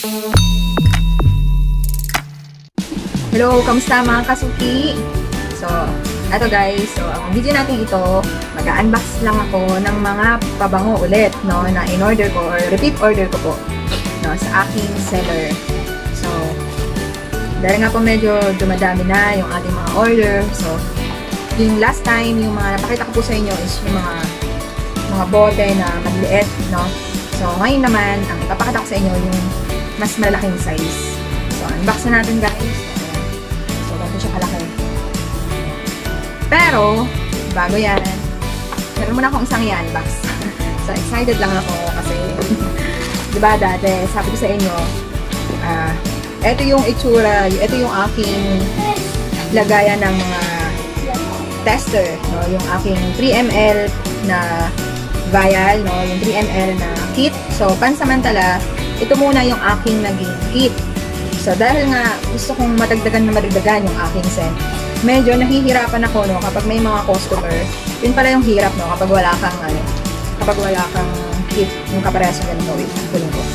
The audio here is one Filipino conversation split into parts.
Hello, kamusta mga kasuki? So, eto guys, so ang video natin ito, mag-unbox lang ako ng mga pabango ulit, no, na in-order ko or repeat order ko po, no, sa aking seller. So, dahil nga po medyo dumadami na yung ating mga order, so, yung last time, yung mga napakita ko po sa inyo is yung mga bote na maliit, no. So, ngayon naman, ang ipapakita ko sa inyo yung mas malaking size. So, unbox na natin guys. Siya kalaki. Pero, bago yan, meron muna akong isang i-unbox. So, excited lang ako kasi, diba dati, sabi ko sa inyo, ito yung itsura, ito yung aking lagayan ng mga tester, no? Yung aking 3ml na vial, no? Yung 3ml na kit. So, pansamantala, ito muna yung aking naging kit. So, dahil nga gusto kong madagdagan yung aking scent, medyo nahihirapan ako, no, kapag may mga customer. Yun pala yung hirap, no, kapag wala kang kit, yung kapareso ganito. Wait, kunin ko.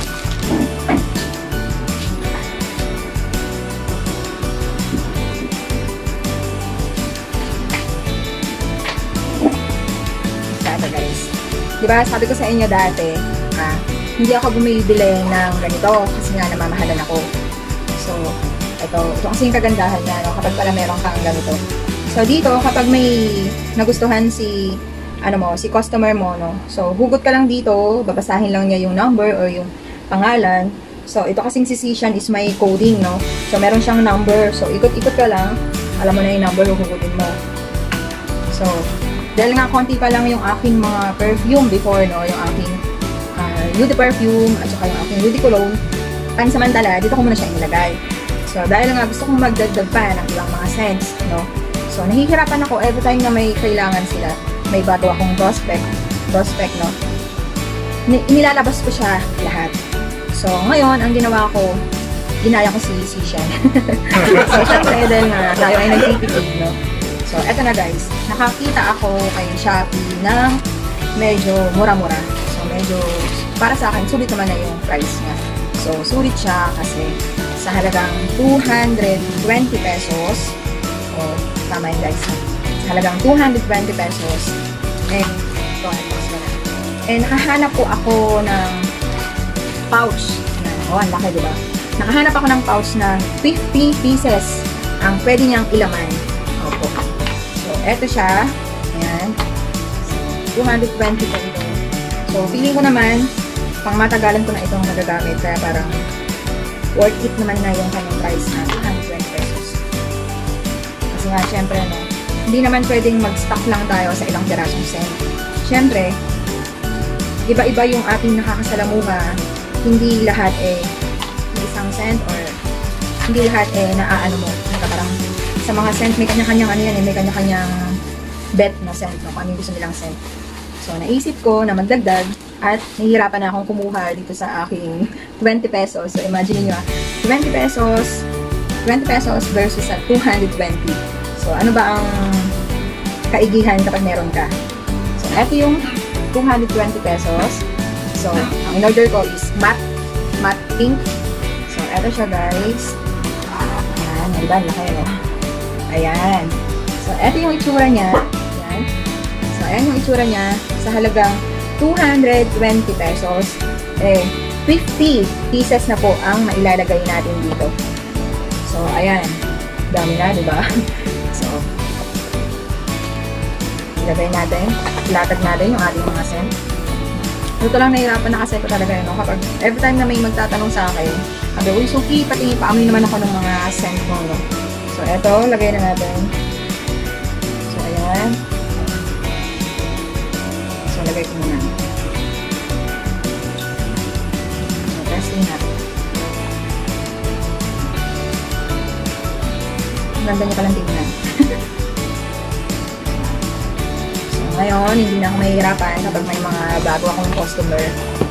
Ito guys. Diba, sabi ko sa inyo dati, hindi ako bumibili ng ganito kasi nga namamahalan ako. So, ito kasi yung kagandahan niya, no, kapag pala meron kang ganito. So, dito, kapag may nagustuhan si customer mo, no, so, hugot ka lang dito, babasahin lang niya yung number or yung pangalan. So, ito kasing si Sishan is may coding, no. So, meron siyang number. So, ikot-ikot ka lang, alam mo na yung number, hugutin mo. So, dahil nga konti pa lang yung aking mga perfume before, no, yung aking Beauty perfume at saka yung aking beauty cologne, pansamantala, dito ko muna siya inilagay. So, dahil nga gusto kong magdagdag pa ng ibang mga scents, no? So, nahihirapan ako every time na may kailangan sila. May bago akong prospect, no? Inilalabas ko siya lahat. So, ngayon, ang ginawa ko, ginaya ko si Sishan. So, syempre, dahil nga tayo ay nagtitipid, no? So, eto na guys, nakakita ako kay Shopee ng medyo mura-mura. So, medyo para sa akin, sulit naman na yung price niya. So, sulit siya kasi sa halagang 220 pesos. O, tama yun guys. Sa halagang 220 pesos. And, nakahanap po ako ng pouch. Ang laki, diba? Nakahanap ako ng pouch na 50 pieces ang pwede niyang ilaman. Opo. So, eto siya. Ayan. So, 220 po ito. So, feeling ko naman, pang matagalan ko na itong nagagamit kaya parang worth it naman na yung kanyang price na 220 pesos. Kasi nga, syempre, no, hindi naman pwedeng mag-stock lang tayo sa ilang pirasong scent. Syempre, iba-iba yung ating nakakasalamuha. Hindi lahat isang scent or hindi lahat naaano mo. Parang sa mga scent, may kanya-kanyang may kanya-kanyang bet na scent, no, kung ano yung gusto nilang scent. So, naisip ko na magdagdag at nahihirapan na akong kumuha dito sa aking 20 pesos. So, imagine nyo 20 pesos versus sa 220. So, ano ba ang kaigihan kapag meron ka? So, eto yung 220 pesos. So, ang in-order ko is matte pink. So, eto siya guys. Ayan, diba? Laki, no? Ayan. So, eto yung itsura niya. Ayan. So, ayan yung itsura niya sa halagang 220 pesos, 50 pieces na po ang mailalagay natin dito. So, ayan. Dami na, diba? So, ilagay natin, ilatag natin yung ating mga scent. Ito lang nahirapan na kasi ko talaga, no? Kapag every time na may magtatanong sa akin, sabi, uy, Suki, pati paamoy naman ako ng mga scent mo, no? So, eto, lagay na natin. So, ayan. So, lagay ko muna. Testing natin. Ang ganda niya palang tingnan. So, ngayon, hindi na ako mahihirapan kapag may mga bago akong customer.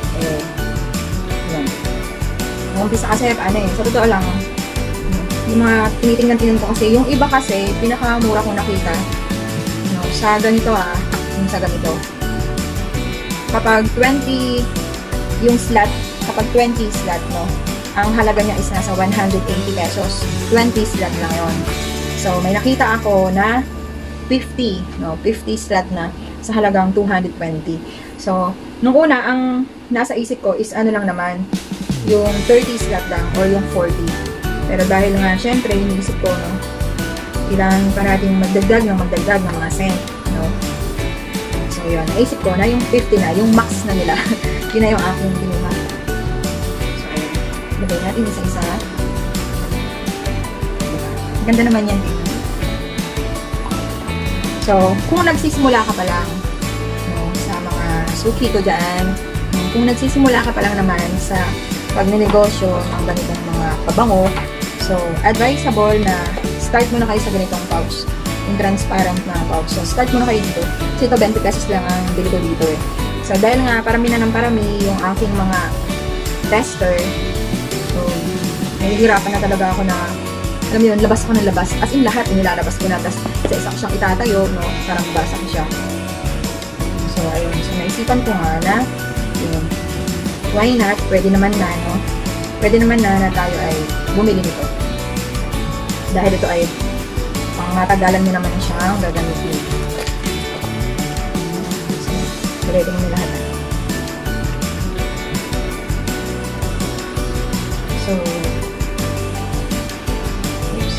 Yan. Umpisa kasi, sa totoo lang, yung mga tinitingnan ko kasi, yung iba kasi, pinakamura kong nakita, no, sa ganito yung sa ganito. Kapag 20 yung slot kapag 20 slot, no, ang halaga niya is nasa 180 pesos. 20 slot lang yon. So, may nakita ako na 50, no, 50 slot na sa halagang 220. So, nung una, ang nasa isip ko is ano lang naman, yung 30 slot lang or yung 40. Pero dahil nga, syempre, iniisip ko, no, kailangan pa natin magdagdag ng mga cent, no. So, yun, naisip ko na yung 50 na, yung max na nila, yun na yung aking kinuha. So, ayun, lagay natin isa-isa. Ganda naman yan dito. So, kung nagsisimula ka pa lang, no, sa mga suki ko dyan, kung nagsisimula ka pa lang naman sa pagnenegosyo ng ganitong mga pabango, so, advisable na start muna kayo sa ganitong pouch. Yung transparent na pouch. So, start muna kayo dito. Kasi ito, 20 pesos lang ang bili ko dito eh. So, dahil nga, parami na ng parami yung aking mga tester, so, nahihirapan na talaga ako na, alam mo yun, labas ako ng labas. As in, lahat nilalabas ko na. Tapos, sa isa ko siyang itatayo, no? Parang basa ko siya. So, ayun. So, naisipan ko nga na, yun, why not? Pwede naman na, no? Pwede naman na tayo ay bumili nito. Dahil ito ay pang matagalan mo naman siyang gagamitin. So, ready mo lahat. So, oops.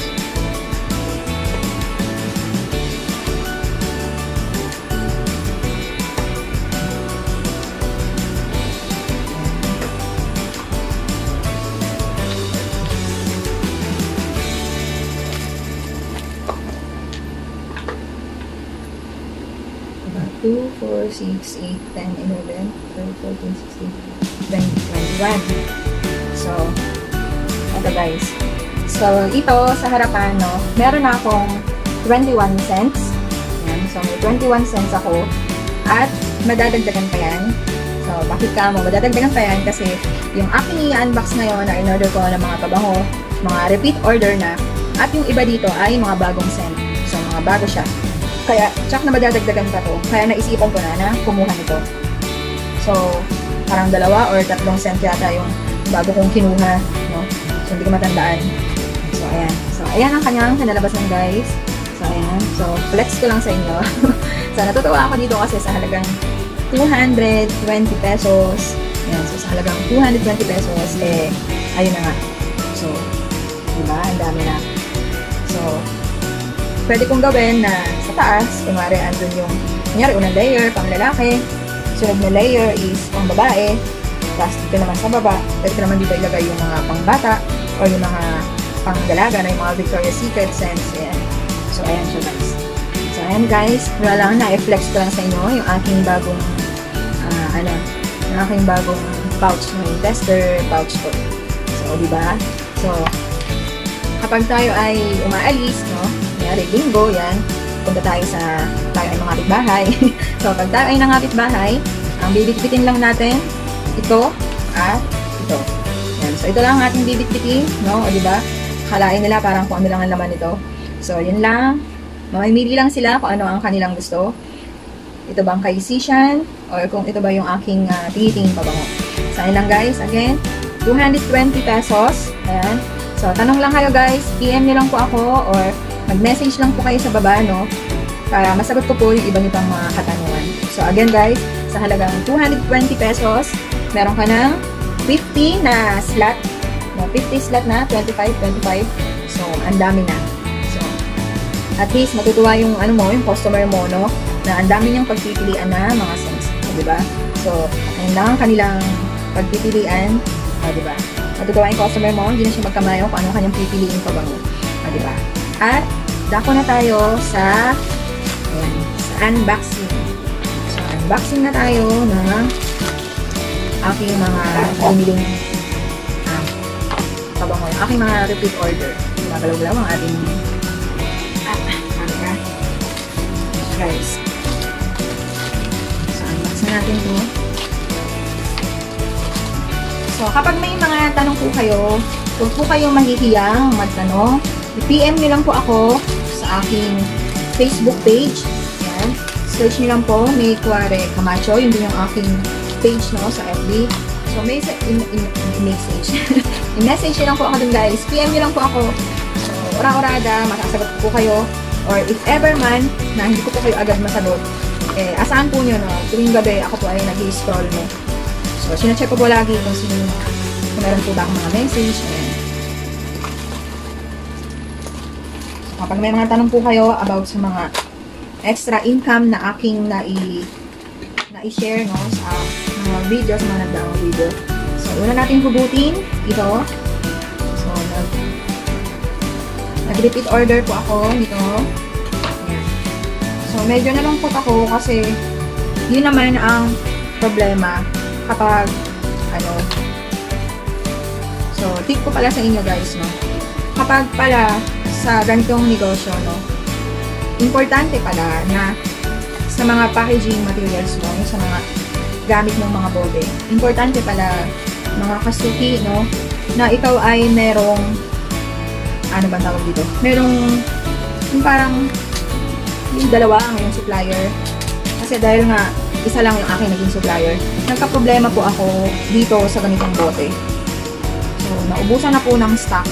Two, 4, 6, 8, 10, 11, 12, 14, 16, 20, 21. So, ito guys. So, ito sa harapan, no, meron na akong 21 cents. Ayan. So, may 21 cents ako. At, madadagdagan pa yan. So, bakit ka mo? Madadagdagan pa yan kasi yung aking i-unbox ngayon na in-order ko ng mga pabango, mga repeat order na. At yung iba dito ay mga bagong scent. So, mga bago siya. Kaya, tsak na madadagdagan pa to. Kaya naisipan ko na kumuha nito. So, parang 2 or 3 cent yata yung bago kong kinuha, no? So, hindi ko matandaan. So, ayan. So, ayan ang kanyang kinalabasan, guys. So, ayan. So, flex ko lang sa inyo. So, natutuwa ako dito kasi sa halagang 220 pesos. Ayan. So, sa halagang 220 pesos, eh, ayun na nga. So, diba? Ang dami na. So, pwede kong gawin na sa taas, kunwari andun yung, kunyari, unang layer, pang lalaki, sunod na layer is pang babae, tapos dito naman sa baba, pwede ko naman dito ilagay yung mga pang bata, o yung mga pang dalaga na yung mga Victoria's Secret scents, ayan. So, ayan siya guys. So, ayan guys, wala lang na, i-flex ko lang sa inyo yung aking bagong, yung aking bagong pouch, yung tester pouch ko. So, diba? So, kapag tayo ay umaalis, no, kunyari, linggo, yan, punta tayo ay mga kapitbahay. So, pag tayo ay nangapitbahay, ang bibitbitin lang natin, ito, at ito. Yan. So, ito lang ang ating bibitbitin, no, o diba? Kalain nila parang kung ano lang ang laman nito. So, yun lang. Mamimili lang sila kung ano ang kanilang gusto. Ito ba ang kay Sishan, or kung ito ba yung aking tingin pabango. So, yun lang guys. Again, 220 pesos. Ayan. So, tanong lang kayo guys, PM nyo lang po ako or mag-message lang po kayo sa baba, no? Para masagot ko po yung iba nyo pang mga katanungan. So, again guys, sa halagang 220 pesos, meron ka ng 50 na slot. No, 50 slot na, 25. So, ang dami na. So, at least matutuwa yung yung customer mo, no? Na ang dami niyang pagpipilian na mga scents. Diba? So, ayun lang ang kanilang pagpipilian. Diba? Matutuwa yung customer mo, hindi na siya magkamayo kung ano kanyang pipiliin pa ba mo. Diba? At, dako na tayo sa unboxing. So, unboxing na tayo ng aking mga biniling pabango. Aking mga repeat order. Magalaw-galaw ang ating guys. So, unboxing natin ito. So, kapag may mga tanong po kayo, huwag po kayong mahihiyang magtanong. I-PM nyo lang po ako sa aking Facebook page. Yan. Search nyo lang po, May Cuare Camacho. Yun din yung aking page, no, sa FB. So, message, i-message nyo lang po ako dun guys. PM nyo lang po ako. So, ora-orada, masasagot po kayo. Or if ever man, na hindi ko po kayo agad masagot, asahan po nyo, no? Tuwing gabi, ako po ay nag-i-scroll, no? So, sinacheck ko po lagi kung kung meron po ba akong mga message. Ayan. So, kapag may mga tanong po kayo about sa mga extra income na aking na-i-share, no? Sa mga video, sa mga nagdaang video. So, una natin hugutin ito. So, nag-repeat order po ako nito. Ayan. So, medyo nalungkot ako kasi yun naman ang problema kapag so, tip ko pala sa inyo guys, no? Kapag pala sa ganitong negosyo, no? Importante pala na sa mga packaging materials mo, sa mga gamit ng mga bote, importante pala mga kasuki, no? Na ikaw ay merong ano ba tawag dito? Merong yung parang yung dalawa ang yung supplier. Kasi dahil nga isa lang yung aking naging supplier, nagka-problema po ako dito sa ganitong bote. So, naubusan na po ng stock.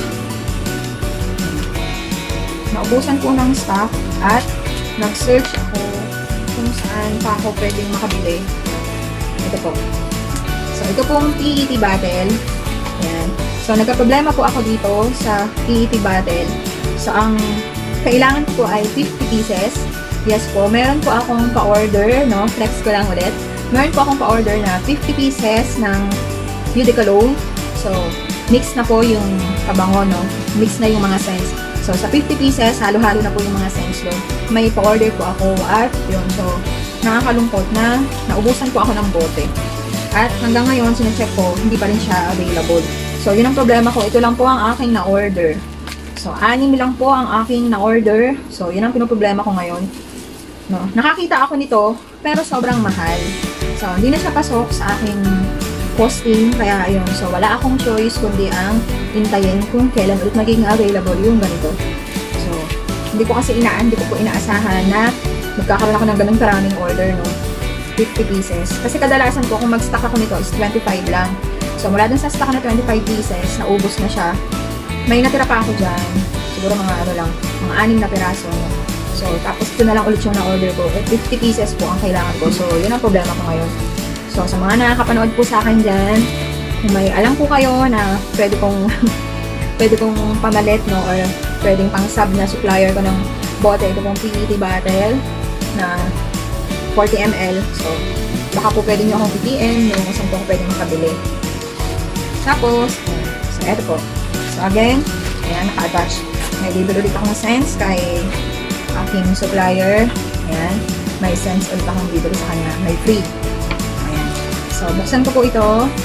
Naubusan po ng stock at nag-search ako kung saan pa ako pwedeng makabili. Ito po. So, ito pong PET bottle. Ayan. So, nagka-problema po ako dito sa PET bottle. So, ang kailangan ko po ay 50 pieces. Yes po, meron po akong pa-order, no? Flex ko lang ulit. Meron po akong pa-order na 50 pieces ng Eau de Cologne. So, mix na po yung pabango, no? Mix na yung mga scents. So, sa 50 pieces, halo-halo na po yung mga scents doon. May pa-order po ako at yun. So, nakakalungkot na naubusan po ako ng bote. At hanggang ngayon, sinecheck ko, hindi pa rin siya available. So, yun ang problema ko. Ito lang po ang aking na-order. So, 6 lang po ang aking na-order. So, yun ang pinoproblema ko ngayon. No? Nakakita ako nito, pero sobrang mahal. So, hindi na siya pasok sa aking costing. Kaya, ayun. So, wala akong choice kundi ang hintayin kung kailan ulit magiging available yung ganito. So, hindi ko po inaasahan na magkakaroon ako ng ganun karaming order, no? 50 pieces. Kasi kadalasan po, kung mag-stock ako nito is 25 lang. So, mula dun sa stock na 25 pieces, naubos na siya. May natira pa ako dyan. Siguro mga mga 6 na piraso. So, tapos ito na lang ulit yung na-order ko. 50 pieces po ang kailangan ko. So, yun ang problema ko ngayon. So, sa mga nakakapanood po sa akin dyan, kung may alam po kayo na pwede kong pamalit, no? Or pwedeng pang-sub na supplier ko ng bote. Ito pong PET bottle na 40 ml. So, baka po pwede nyo akong PTM yung saan po ako pwede makabili. Tapos, so, eto po. So, again, ayan, naka-attach. May libre ulit akong scents kay aking supplier. Ayan, may scents ulit akong libre sa kanya. May free. Ayan. So, buksan ko po ito.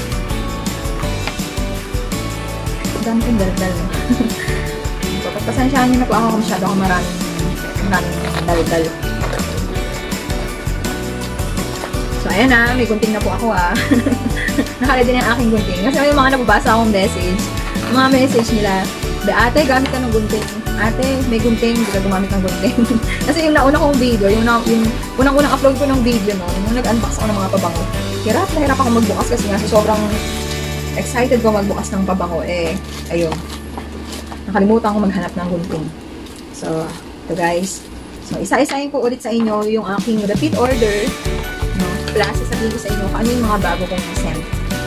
Dami kong daldal. So, pagpasensyahan nyo na po ako kung masyado akong maraming daldal. So, ayan na. May gunting na po ako Nakalala din yung aking gunting. Kasi may mga nababasa akong message. Mga message nila, ate, gamit ka ng gunting. Ate, may gunting, hindi ka gumamit ng gunting. Kasi yung nauna kong video, yung unang-unang upload ko ng video, no, yung nag-unbox ako ng mga pabango. Hirap na hirap ako magbukas kasi nga sobrang excited ko magbukas ng pabango. Ayun. Nakalimutan ko maghanap ng gunting. So, ito guys. So, isa-isahin ko ulit sa inyo yung aking repeat order. No? Plus, sasabihin ko sa inyo kung ano yung mga bago kong send.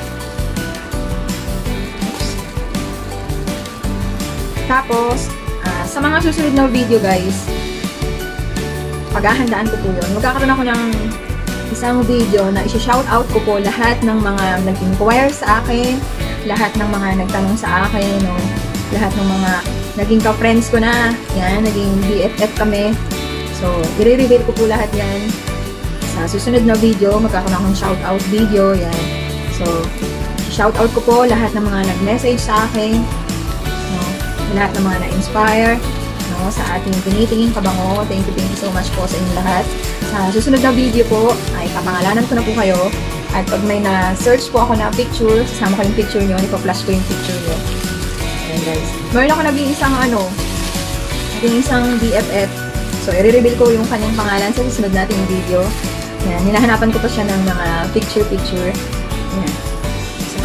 Tapos, sa mga susunod na video guys, paghahandaan ko po yun. Magkakaroon ako ng isang video na isi-shoutout ko po lahat ng mga nag-inquire sa akin, lahat ng mga nagtanong sa akin, no? Lahat ng mga naging ka-friends ko na, yan, naging BFF kami. So, i-reveal ko po lahat yan. Sa susunod na video, magkakaroon akong shoutout video, yan. So, shoutout ko po lahat ng mga nag-message sa akin, lahat ng mga na-inspire, no, sa ating tinitingin pabango. Thank you so much po sa inyo lahat. Sa susunod na video po, ay kapangalanan ko na po kayo. At pag may na-search po ako na picture, sasama ko yung picture nyo, ipa-flash ko yung picture nyo. Ayan guys. Meron ako nag-iisang BFF. So, i-reveal ko yung kanyang pangalan sa susunod nating video. Ayan, hinahanapan ko pa siya ng mga picture. Ayan. So,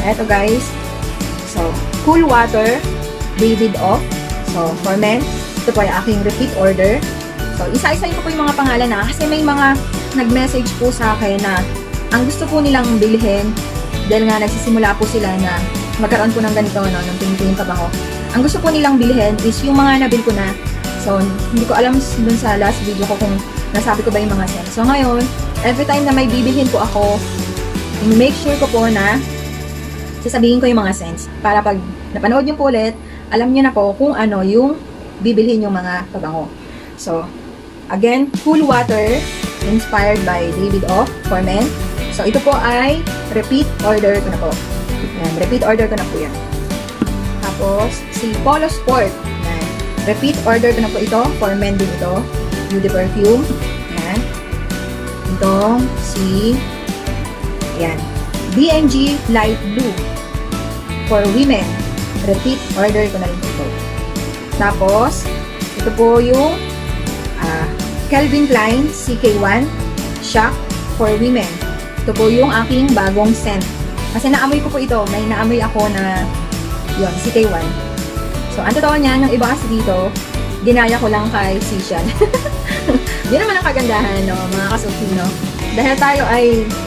eto guys. So, Cool Water, David Off. So, for men, ito po ay aking repeat order. So, isa-isayin ko po yung mga pangalan na kasi may mga nag-message po sa akin na ang gusto po nilang bilhin dahil nga nagsisimula po sila na magkaroon po ng ganito, no, ng tingin-tingin pabango. Ang gusto po nilang bilhin is yung mga nabil ko na. So, hindi ko alam dun sa last video ko kung nasabi ko ba yung mga scent. So, ngayon, every time na may bibilhin po ako, make sure ko po na sasabihin ko yung mga scents. Para pag napanood nyo po ulit, alam nyo na po kung ano yung bibilhin yung mga pabango. So, again, Cool Water, inspired by David Off for men. So, ito po ay repeat order ko na po. Yan, repeat order ko na po yan. Tapos, si Polo Sport. Yan. Repeat order ko na po ito. For men din ito. Beauty perfume. Yan. Ito, si yan. BNG Light Blue. For women. Repeat order ko na rin ito. Tapos, ito po yung Calvin Klein CK1 Shock for women. Ito po yung aking bagong scent. Kasi naamoy ko po ito. May naamoy ako na yun, CK1. So, ang totoo niyan, yung iba kasi dito, ginaya ko lang kay Sishan. Di naman ang kagandahan, no, mga kasuki, no? Dahil tayo ay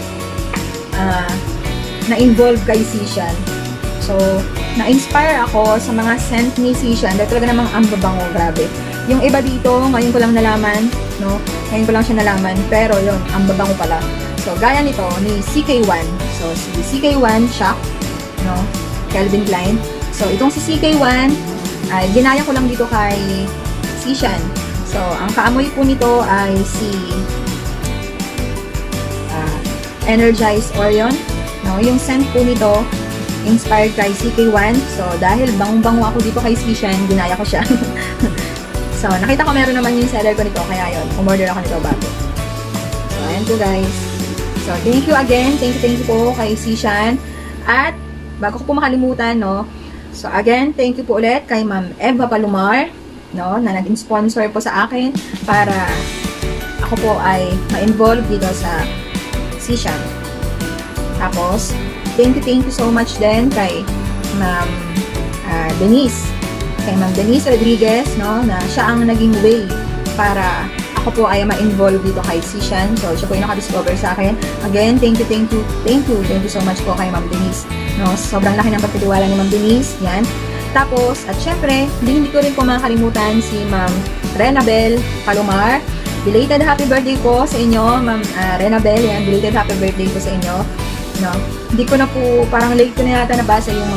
na-involve kay Sishan. So, na-inspire ako sa mga scent ni Sishan. Dahil talaga namang ang babango, grabe. Yung iba dito, ngayon ko lang nalaman, no? Ngayon ko lang siya nalaman, pero yun, ang babango pala. So, gaya nito, ni CK1. So, si CK1 Shock, no? Calvin Klein. So, itong si CK1, ay ginaya ko lang dito kay Sishan. So, ang kaamoy po nito ay si Energized Orion. No? Yung scent po nito, inspired kay CK1. So, dahil bangong-bango ako dito kay Sishan, ginaya ko siya. So, nakita ko meron naman yung seller ko nito, kaya yun, umorder ako nito bago. So, ayan po guys. So, thank you again. Thank you po kay Sishan. At, bago ko po makalimutan, no, so, again, thank you po ulit kay Ma'am Eva Palomar, no, na nag-sponsor po sa akin para ako po ay ma-involve dito sa Sishan. Tapos, thank you so much din kay Ma'am Denise. Kay Ma'am Denise Rodriguez, no, na siya ang naging way para ako po ay ma-involve dito kay Sishan. So, siya po yung nakadiscover sa akin. Again, thank you so much po kay Ma'am Denise. No, sobrang laki ng pagtitiwala ni Ma'am Denise. Yan. Tapos, at syempre, hindi ko rin po makakalimutan si Ma'am Renabel Palomar. Belated happy birthday po sa inyo, Ma'am Renabel. Yan, belated happy birthday po sa inyo. No, hindi ko na po, parang late ko na yata nabasa yung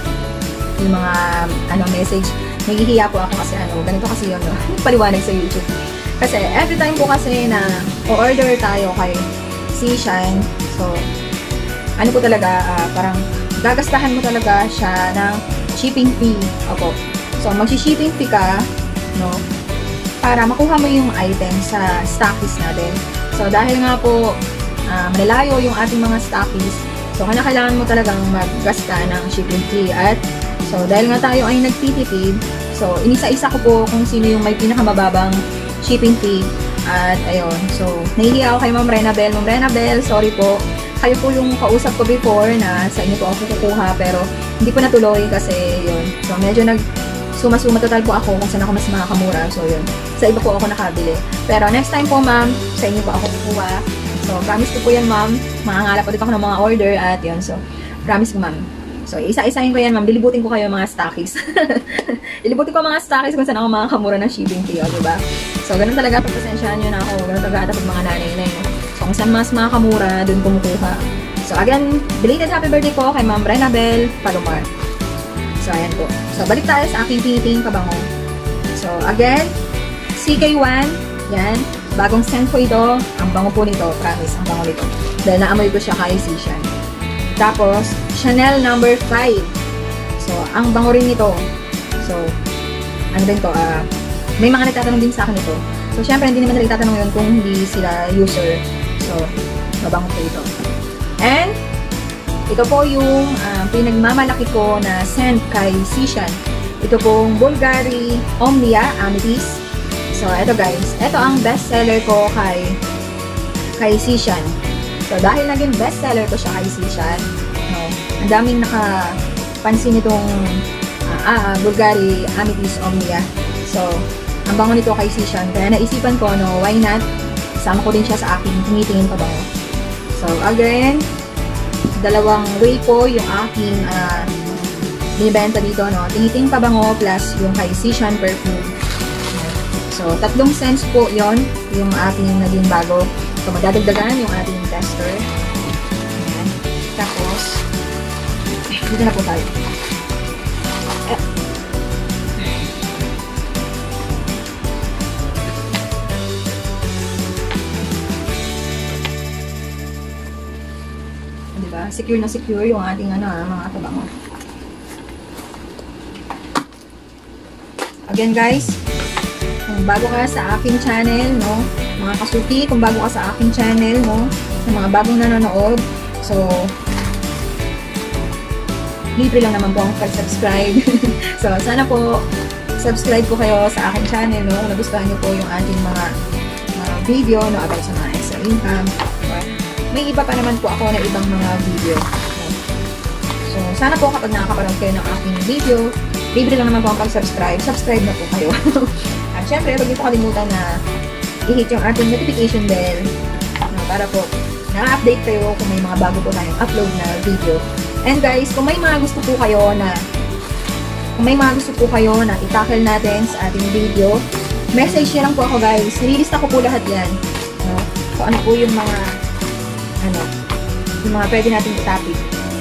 mga message. Naghihiya po ako kasi ganito kasi yun, no? Paliwanag sa YouTube. Kasi every time po kasi na o-order tayo kay Sishan, so ano po talaga, parang gagastahan mo talaga siya ng shipping fee. Opo. So, magshi-shipping fee ka, no, para makuha mo yung item sa stockies natin. So, dahil nga po malalayo yung ating mga stockies, so kailangan mo talagang maggasta ng shipping fee. At so, dahil nga tayo ay nagtitipid, so, inisa-isa ko po kung sino yung may pinakamababang shipping fee. At, ayun. So, nahihiya ako kay Ma'am Renabel. Ma'am Renabel, sorry po. Kayo po yung kausap ko before na sa inyo po ako kukuha, pero hindi po natuloy kasi, yun. So, medyo suma-suma total po ako kung saan ako mas makakamura. So, yun. Sa iba po ako nakabili. Pero, next time po, ma'am, sa inyo po ako kukuha. So, promise ko po yan, ma'am. Mangangalap po dito ako ng mga order at, yun. So, promise ko, ma'am. So, isa-isahin ko yan, ma'am. Dilibutin ko kayo mga stockies. Dilibutin ko mga stockies kung saan ako makakamura ng shipping fee, diba? So, ganun talaga. Pagpasensyahan nyo na ako. Ganun talaga ata pag mga nanay na yun. So, kung saan mas makakamura, dun kumukuha. So, again, belated happy birthday po kay Ma'am Renabel Palomar. So, ayan po. So, balik tayo sa aking tiniting pabango. So, again, CK1. Yan. Bagong scent ko ito. Ang bango po nito. Promise, ang bango nito. Dahil naamoy ko siya kay Sishan. Tapos, Chanel No. 5. So, ang bango rin nito. So, ano din to? May mga nagtatanong din sa akin ito. So, syempre, hindi naman nila itatanong yun kung hindi sila user. So, mabango po ito. And, ito po yung pinagmamalaki ko na scent kay Sishan. Ito pong Bulgari Omnia Amethyst. So, ito guys. Ito ang bestseller ko kay Sishan. So, dahil naging bestseller ko siya kay Sishan, no, Ang daming nakapansin itong Bulgari Amethyst Omnia. So, ang bango nito kay Sishan. Kaya naisipan ko, no, why not? Sama ko din siya sa aking tumitingin pabango. So, again, dalawang way po yung aking binibenta dito, no? Tingiting pabango plus yung kay Sishan perfume. So, 3 cents po yon yung ating naging bago. So, madadagdagan yung ating tester. Ayan. Tapos, dito na po tayo. Diba? Secure na secure yung ating mga pabango. Again guys, kung bago ka sa aking channel, no, mga kasuki, kung bago ka sa aking channel, no, sa mga bagong nanonood, so libre lang naman po ang pag-subscribe. So sana po subscribe po kayo sa aking channel, no, kung nagustuhan niyo po yung ating mga video, no, about sa mga extra income. May iba pa naman po ako na ibang mga video. So sana po kapag nakakapanood kayo ng aking video, libre lang naman po ang pag-subscribe. Subscribe na po kayo. At syempre, huwag niyo po kalimutan na i-hit yung ating notification bell, no, para po na-update kayo kung may mga bago po tayong upload na video. And guys, kung may mga gusto po kayo na i-tackle natin sa ating video, message niyo lang po ako guys. Nililista ko po lahat yan. No? So ano po yung mga pwede natin i-topic.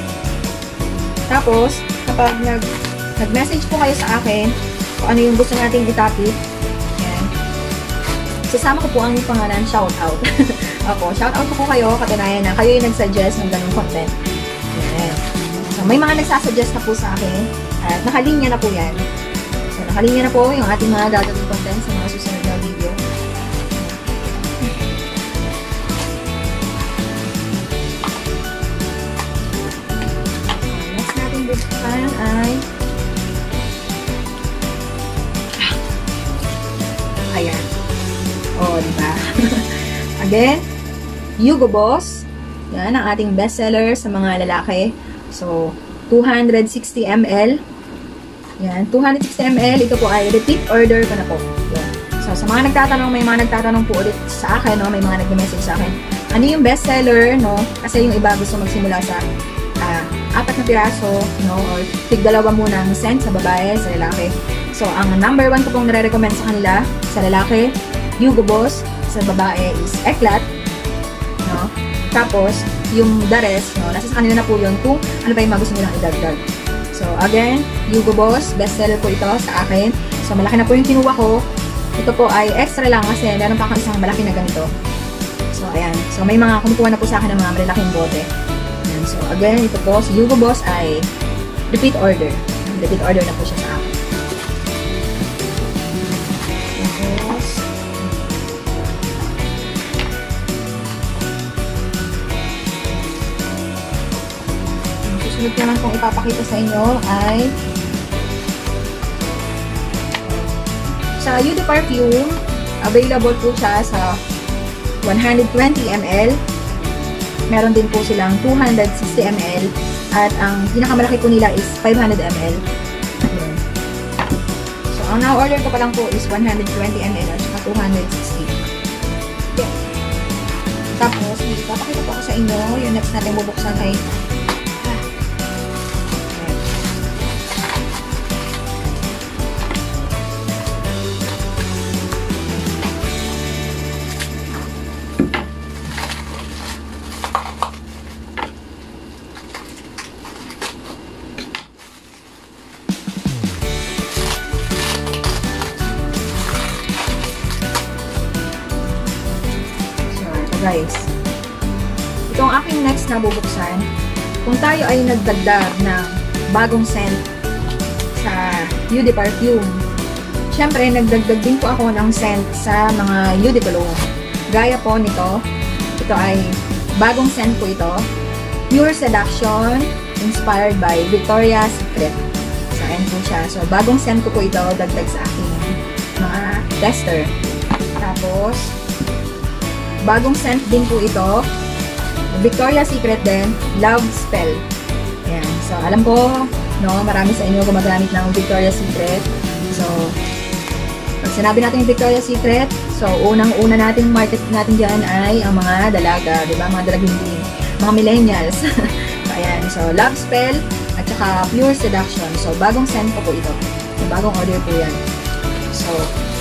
Tapos, kapag nag-message po kayo sa akin kung ano yung gusto nating i-topic, yan, sasama ko po ang pangalan shoutout. Opo, shoutout po kayo, katunayan na kayo yung nag-suggest ng ganung content. Yan. So, may mga nagsasuggest na po sa akin at nakalinya na po yan. So, nakalinya na po yung ating mga gagawing content sa mga susunod na video. Next natin buksan ay ayan. O, diba? Again, Hugo Boss. Yan, ang ating bestseller sa mga lalaki. So, 260 ml. Yan, 260 ml. Ito po ay repeat order ko na po. Yan. So, sa mga nagtatanong, may mga nagtatanong po ulit sa akin, no? May mga nag-message sa akin. Ano yung bestseller, no? Kasi yung iba gusto magsimula sa 4 na piraso, no? Or tig-2 muna ang scent sa babae, sa lalaki. So, ang number 1 ko pong nare-recommend sa kanila, sa lalaki, Hugo Boss, sa babae is Eclat, no? Tapos, yung the rest, no? Nasa sa kanila na po yun kung ano pa yung mga gusto nilang idagdag. So, again, Hugo Boss, bestseller po ito sa akin. So, malaki na po yung kinuha ko. Ito po ay extra lang kasi meron pa akong isang malaki na ganito. So, ayan. So, may mga kumukuha na po sa akin ng mga malalaking bote. Ayan. So, again, ito po, si Hugo Boss ay repeat order. Repeat order na po siya sa akin. Tapos, ang susunod naman kong ipapakita sa inyo ay sa Eau de Perfume. Available po siya sa 120 ml. Meron din po silang 260 ml. At ang pinakamalaki po nila is 500 ml. Ayan. So, ang na-order ko pa lang po is 120 ml at saka 260. Okay. Tapos, ipapakita po ako sa inyo. Yung next natin bubuksan ay guys. Ito ang aking next na bubuksan. Kung tayo ay nagdagdag ng bagong scent sa Eau de Perfume, syempre nagdagdag din po ako ng scent sa mga Eau de Cologne. Gaya po nito, ito ay bagong scent po ito. Pure Seduction, inspired by Victoria's Secret. So, ayan po siya. So, bagong scent ko po ito, dagdag sa aking mga tester. Tapos, bagong scent din po ito. Victoria's Secret din. Love Spell. Ayan. So, alam ko, no, marami sa inyo gumagamit ng Victoria's Secret. So, pag sinabi natin yung Victoria's Secret, so, unang-una nating market natin dyan ay ang mga dalaga, di ba? Mga dalaginding, mga millennials. So, ayan. So, Love Spell, at saka Pure Seduction. So, bagong scent ko po ito. So, bagong order po yan. So,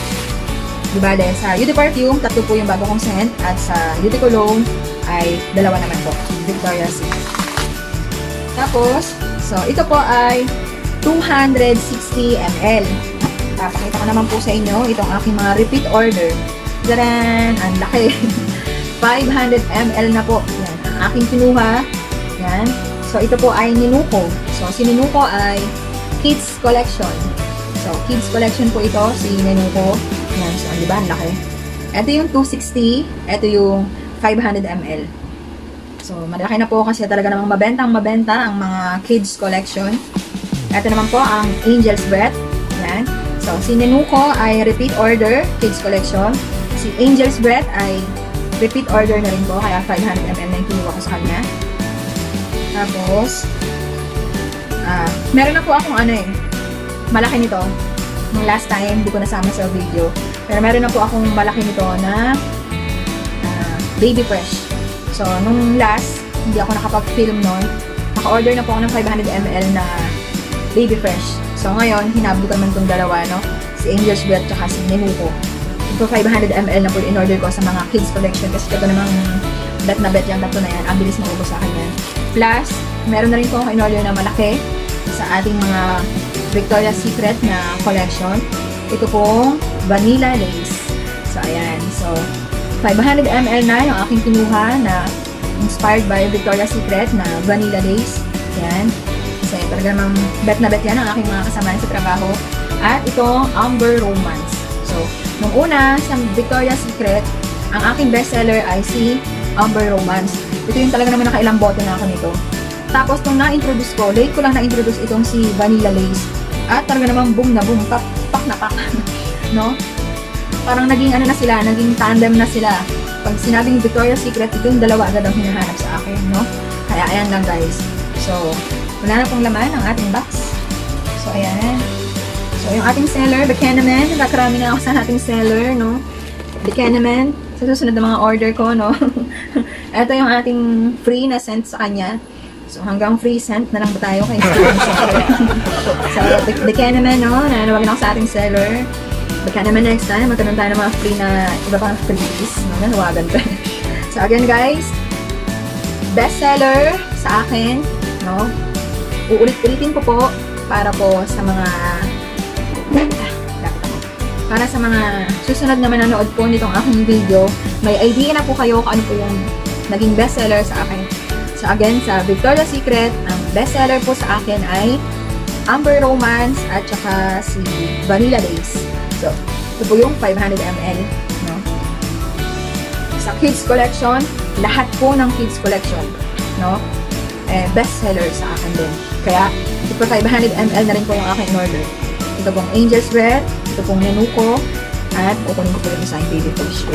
di ba, dahil sa Beauty Perfume, 3 po yung bagong scent, at sa Beauty Cologne ay 2 naman po. Victoria's Secret. Tapos, so, ito po ay 260 ml. Papakita ko naman po sa inyo itong aking mga repeat order. Taran! Ang laki. 500 ml na po. Yan. Ang aking kinuha. Yan. So, ito po ay Ninuko. So, si Ninuko ay Kids Collection. So, Kids Collection po ito, si Ninuko. Yan. So, di ba? Ang laki. Ito yung 260. Ito yung 500 ml. So, malaki na po kasi talaga namang mabenta ang mga Kids Collection. Ito naman po ang Angel's Breath. Yan. So, si Ninuko ay repeat order, Kids Collection. Si Angel's Breath ay repeat order na rin po, kaya 500 ml na yung kinuha ko sa kanya. Tapos, meron na po akong malaki nito. Nung last time, hindi ko nasama sa video. Pero meron na po akong malaki nito na Baby Fresh. So, nung last, hindi ako nakapag-film nun. Naka-order na po ako ng 500 ml na Baby Fresh. So, ngayon, hinablo ko naman itong dalawa, no? Si Angel's Breath at si Ninuko. Ito, 500 ml na po in-order ko sa mga Kids Collection kasi ito namang bet na bet yung tatlo na yan. Ang bilis maubos sa akin yan. Plus, meron na rin po akong in-order na malaki sa ating mga Victoria's Secret na collection. Ito pong Vanilla Lace. So, ayan. So, 500 ml na yung aking kinuha na inspired by Victoria's Secret na Vanilla Lace. Ayan. Kasi talaga namang bet na bet yan ang aking mga kasamahan sa trabaho. At itong Amber Romance. So, nung una, sa Victoria's Secret, ang aking bestseller ay si Amber Romance. Ito yung talaga naman nakailang bote na ako nito. Tapos, nung na-introduce ko, late ko lang na-introduce itong si Vanilla Lace. At talaga namang boom na boom, pak na pak. No? Parang naging na sila, naging tandem na sila. Pag sinabing Victoria's Secret, ito yung dalawa agad ang hinahanap sa akin, no? Kaya, ayan lang guys. So, wala na pong laman ang ating box. So, ayan. So, yung ating seller, Buchanan. Nakakarami na ako sa ating seller, no? Buchanan. Sa susunod na mga order ko, no? Ito yung ating free na scent sa kanya. So, hanggang free scent na lang ba tayo kay So, Buchanan, no? Nananawagan ako sa ating seller. Buchanan next time. Magkaroon tayo ng mga free na iba pang freebies. No? Nanawagan ko. So, again, guys. Bestseller sa akin, no? Uulit-ulitin ko po para po sa mga susunod na manonood po nitong aking video, may idea na po kayo kung ano po yung naging bestseller sa akin. So again, sa Victoria's Secret, ang bestseller po sa akin ay Amber Romance at saka si Vanilla Lace. So, ito po yung 500 ml. No? Sa Kids Collection, lahat po ng Kids Collection, no? Bestseller sa akin din. Kaya, ito po 500 ml na rin po yung aking order. Ito pong Angel's Breath, ito pong Ninuko, at kukunin ko po rin sa Baby Fresh.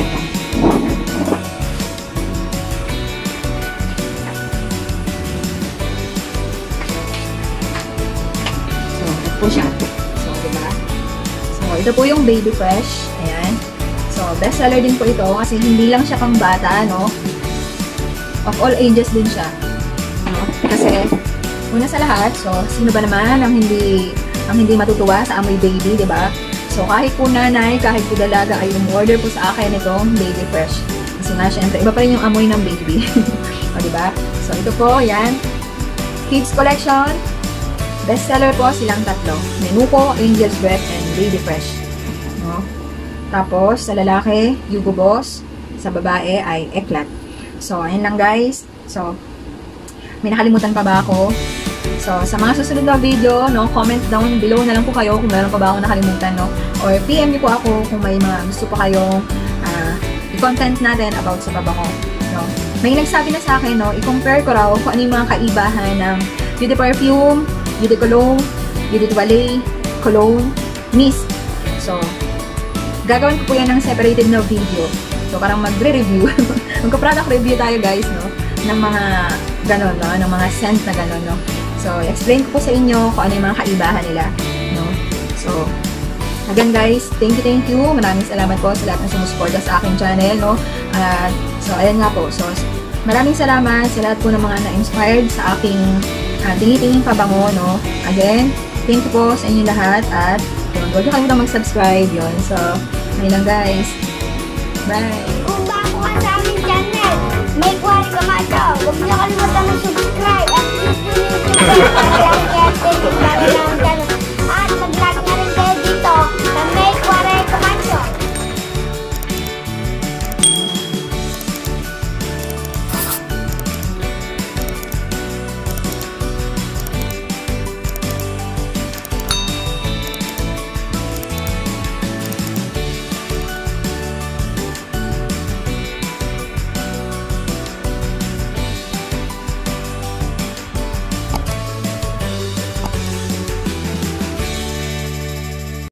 So, ito po siya. So, diba? So, ito po yung Baby Fresh. Ayan. So, bestseller din po ito kasi hindi lang siya pang bata, no? Of all ages din siya. No? Kasi, una sa lahat, so, sino ba naman ang hindi matutuwa sa amoy baby, di ba? So, kahit po nanay, kahit po dalaga ay umorder po sa akin itong Baby Fresh. Kasi nga, syempre, iba pa rin yung amoy ng baby. O, di ba? So, ito po, yan. Kids Collection. Bestseller po silang tatlo. Ninuko, Angel's Breath, and Baby Fresh. No? Tapos, sa lalaki, Hugo Boss. Sa babae ay Eclat. So, ayun lang guys. So, may nakalimutan pa ba ako? So, sa mga susunod na video, no, comment down below na lang po kayo kung meron pa ba ako nakalimutan, no? Or PM niyo po ako kung may mga gusto pa kayong i-content natin about sa babango, no? May nagsabi na sa akin, no, i-compare ko raw kung ano yung mga kaibahan ng Beauty Perfume, Beauty Cologne, Beauty Toilette, Cologne, Mist. So, gagawin ko po yan ng separated na video. So, parang magre-review. Magka-product review tayo, guys, no? Ng mga ganon, no? Ng mga scent na ganon, no? So, explain ko po sa inyo kung ano yung mga kaibahan nila. No? So, again guys, thank you. Maraming salamat po sa lahat ng sumusuporta sa aking channel. No? So, ayan nga po. So, maraming salamat sa lahat po ng mga na-inspired sa aking tingi-tinging pabango. No? Again, thank you po sa inyo lahat. At yun, huwag niyo kalimutan mag-subscribe. Yun. So, ayun lang guys. Bye! Kung bago ka sa aming channel, may kwari ka macho. Huwag niyo kalimutan mag-subscribe at click nyo yung bell para lagi kayo